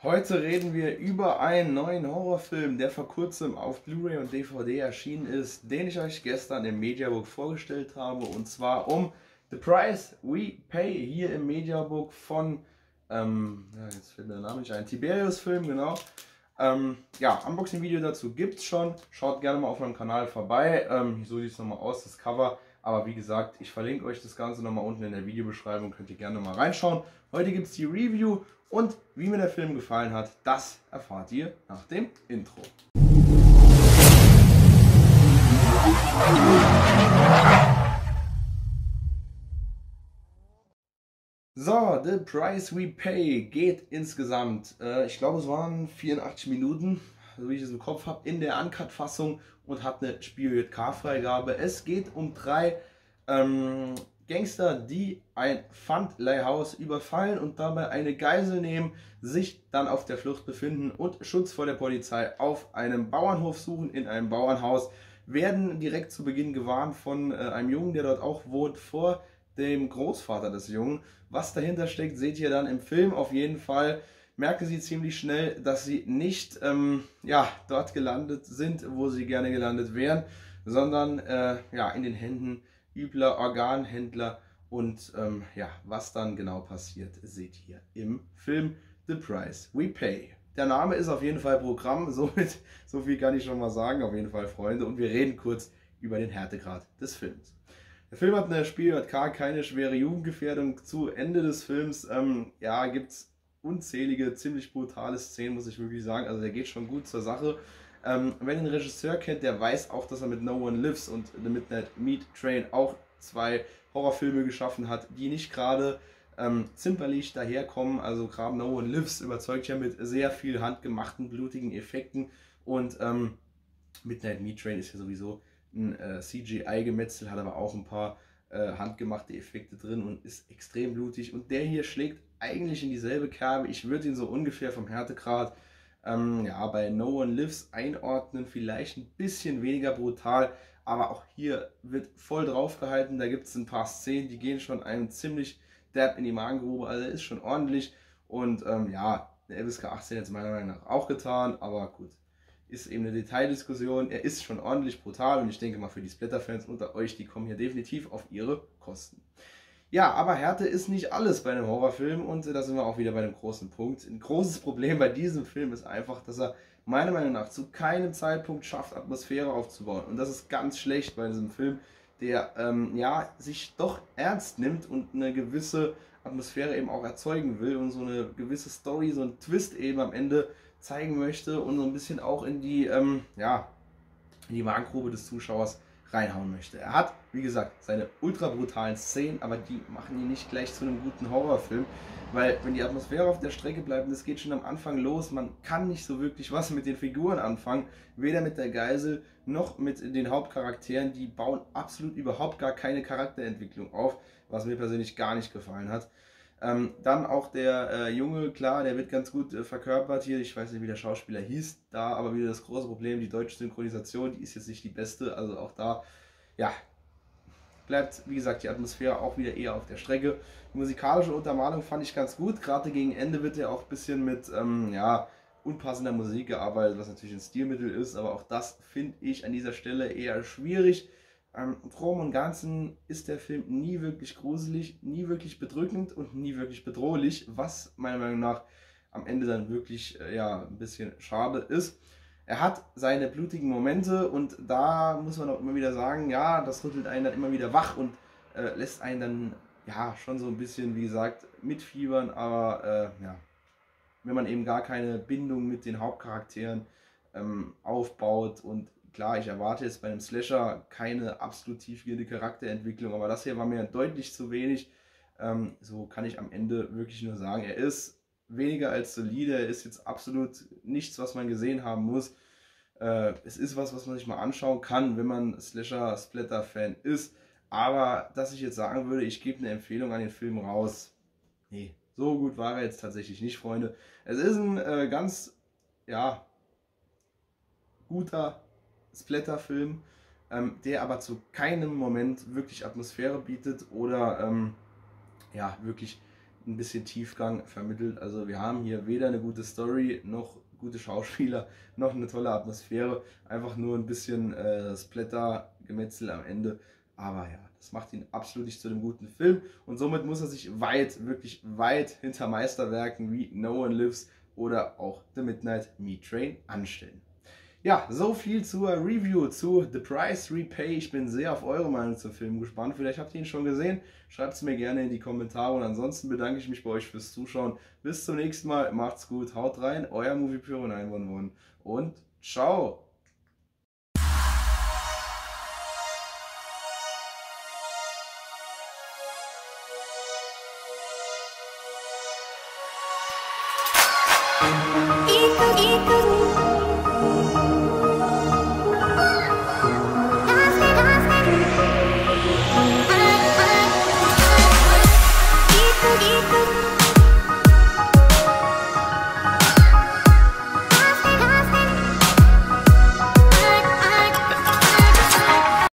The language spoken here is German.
Heute reden wir über einen neuen Horrorfilm, der vor kurzem auf Blu-ray und DVD erschienen ist, den ich euch gestern im Mediabook vorgestellt habe, und zwar um The Price We Pay hier im Mediabook von, jetzt fällt mir der Name nicht ein, Tiberius-Film, genau. Ja, Unboxing-Video dazu gibt es schon, schaut gerne mal auf meinem Kanal vorbei, so sieht es nochmal aus, das Cover. Aber wie gesagt, ich verlinke euch das Ganze nochmal unten in der Videobeschreibung, könnt ihr gerne mal reinschauen. Heute gibt es die Review und wie mir der Film gefallen hat, das erfahrt ihr nach dem Intro. So, The Price We Pay geht insgesamt, ich glaube es waren 84 Minuten, so wie ich es im Kopf habe, in der Uncut-Fassung und hat eine Spiel-JK-Freigabe. Es geht um drei Gangster, die ein Pfandleihhaus überfallen und dabei eine Geisel nehmen, sich dann auf der Flucht befinden und Schutz vor der Polizei auf einem Bauernhof suchen, in einem Bauernhaus, werden direkt zu Beginn gewarnt von einem Jungen, der dort auch wohnt, vor dem Großvater des Jungen. Was dahinter steckt, seht ihr dann im Film. Auf jeden Fall merken sie ziemlich schnell, dass sie nicht dort gelandet sind, wo sie gerne gelandet wären, sondern in den Händen übler Organhändler. Und was dann genau passiert, seht ihr im Film The Price We Pay. Der Name ist auf jeden Fall Programm, somit so viel kann ich schon mal sagen, auf jeden Fall Freunde. Und wir reden kurz über den Härtegrad des Films. Der Film hat eine Spiel-JK, keine schwere Jugendgefährdung. Zu Ende des Films gibt es unzählige, ziemlich brutale Szenen, muss ich wirklich sagen. Also der geht schon gut zur Sache. Wer den Regisseur kennt, der weiß auch, dass er mit No One Lives und The Midnight Meat Train auch zwei Horrorfilme geschaffen hat, die nicht gerade zimperlich daherkommen. Also gerade No One Lives überzeugt ja mit sehr viel handgemachten, blutigen Effekten, und Midnight Meat Train ist ja sowieso ein CGI-Gemetzel, hat aber auch ein paar handgemachte Effekte drin und ist extrem blutig. Und der hier schlägt eigentlich in dieselbe Kerbe. Ich würde ihn so ungefähr vom Härtegrad bei No One Lives einordnen, vielleicht ein bisschen weniger brutal, aber auch hier wird voll drauf gehalten. Da gibt es ein paar Szenen, die gehen schon einem ziemlich derb in die Magengrube, also ist schon ordentlich. Und der FSK 18 jetzt meiner Meinung nach auch getan, aber gut, ist eben eine Detaildiskussion. Er ist schon ordentlich brutal und ich denke mal, für die Splatter-Fans unter euch, die kommen hier definitiv auf ihre Kosten. Ja, aber Härte ist nicht alles bei einem Horrorfilm, und da sind wir auch wieder bei einem großen Punkt. Ein großes Problem bei diesem Film ist einfach, dass er meiner Meinung nach zu keinem Zeitpunkt schafft, Atmosphäre aufzubauen. Und das ist ganz schlecht bei diesem Film, der sich doch ernst nimmt und eine gewisse Atmosphäre eben auch erzeugen will und so eine gewisse Story, so einen Twist eben am Ende zeigen möchte und so ein bisschen auch in die Magengrube des Zuschauers reinhauen möchte. Er hat, wie gesagt, seine ultra brutalen Szenen, aber die machen ihn nicht gleich zu einem guten Horrorfilm, weil wenn die Atmosphäre auf der Strecke bleibt, und es geht schon am Anfang los, man kann nicht so wirklich was mit den Figuren anfangen, weder mit der Geisel noch mit den Hauptcharakteren. Die bauen absolut überhaupt gar keine Charakterentwicklung auf, was mir persönlich gar nicht gefallen hat. Dann auch der Junge, klar, der wird ganz gut verkörpert hier. Ich weiß nicht, wie der Schauspieler hieß, da aber wieder das große Problem, die deutsche Synchronisation, die ist jetzt nicht die beste. Also auch da, bleibt, wie gesagt, die Atmosphäre auch wieder eher auf der Strecke. Die musikalische Untermalung fand ich ganz gut. Gerade gegen Ende wird ja auch ein bisschen mit unpassender Musik gearbeitet, was natürlich ein Stilmittel ist. Aber auch das finde ich an dieser Stelle eher schwierig. Im Groben und Ganzen ist der Film nie wirklich gruselig, nie wirklich bedrückend und nie wirklich bedrohlich, was meiner Meinung nach am Ende dann wirklich ein bisschen schade ist. Er hat seine blutigen Momente und da muss man auch immer wieder sagen, ja, das rüttelt einen dann immer wieder wach und lässt einen dann schon so ein bisschen, wie gesagt, mitfiebern, aber wenn man eben gar keine Bindung mit den Hauptcharakteren aufbaut. Und klar, ich erwarte jetzt bei einem Slasher keine absolut tiefgehende Charakterentwicklung, aber das hier war mir deutlich zu wenig. So kann ich am Ende wirklich nur sagen, er ist weniger als solide, er ist jetzt absolut nichts, was man gesehen haben muss. Es ist was man sich mal anschauen kann, wenn man Slasher-Splatter-Fan ist, aber dass ich jetzt sagen würde, ich gebe eine Empfehlung an den Film raus, nee, so gut war er jetzt tatsächlich nicht, Freunde. Es ist ein ganz, guter Splatter-Film, der aber zu keinem Moment wirklich Atmosphäre bietet oder wirklich ein bisschen Tiefgang vermittelt. Also wir haben hier weder eine gute Story, noch gute Schauspieler, noch eine tolle Atmosphäre. Einfach nur ein bisschen Splatter-Gemetzel am Ende. Aber ja, das macht ihn absolut nicht zu einem guten Film. Und somit muss er sich weit, wirklich weit hinter Meisterwerken wie No One Lives oder auch The Midnight Meat Train anstellen. Ja, so viel zur Review zu The Price We Pay. Ich bin sehr auf eure Meinung zum Film gespannt. Vielleicht habt ihr ihn schon gesehen. Schreibt es mir gerne in die Kommentare. Und ansonsten bedanke ich mich bei euch fürs Zuschauen. Bis zum nächsten Mal. Macht's gut. Haut rein. Euer Movie Pyro 911. Und ciao. Eat the